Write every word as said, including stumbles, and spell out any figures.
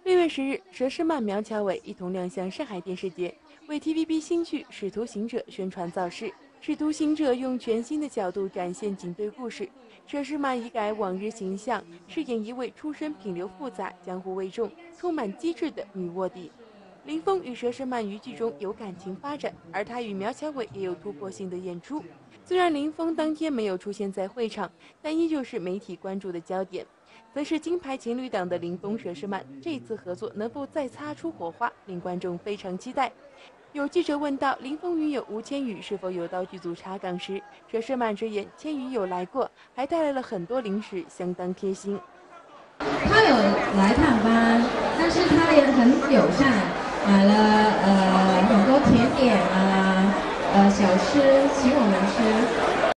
六月十日，佘诗曼、苗侨伟一同亮相上海电视节，为 T V B 新剧《使徒行者》宣传造势。《使徒行者》用全新的角度展现警队故事，佘诗曼一改往日形象，饰演一位出身品流复杂、江湖味重、充满机智的女卧底。林峰与佘诗曼于剧中有感情发展，而他与苗侨伟也有突破性的演出。虽然林峰当天没有出现在会场，但依旧是媒体关注的焦点。则是金牌情侣档的林峰佘诗曼，这次合作能否再擦出火花，令观众非常期待。有记者问到林峰女友吴千语是否有到剧组查岗时，佘诗曼直言千语有来过，还带来了很多零食，相当贴心。 他有来探班，但是他也很友善，买了呃很多甜点啊，呃小吃请我们吃。